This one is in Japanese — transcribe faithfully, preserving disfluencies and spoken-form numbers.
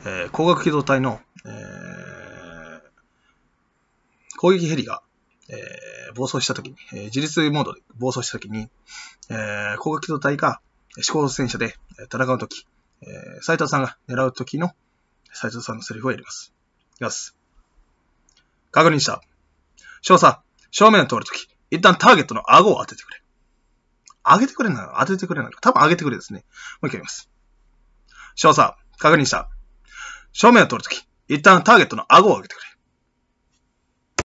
えー、光学機動隊の、えー、攻撃ヘリが、えー、暴走したときに、えー、自立モードで暴走したときに、えー、光学機動隊が指向戦車で戦うとき、えー、斉藤さんが狙うときの斉藤さんのセリフをやります。いきます。確認した。少佐、正面を通るとき、一旦ターゲットの顎を当ててくれ。上げてくれなの当ててくれなの多分上げてくれですね。もう一回言います。少佐、確認した。正面を通るとき、一旦ターゲットの顎を上げてくれ。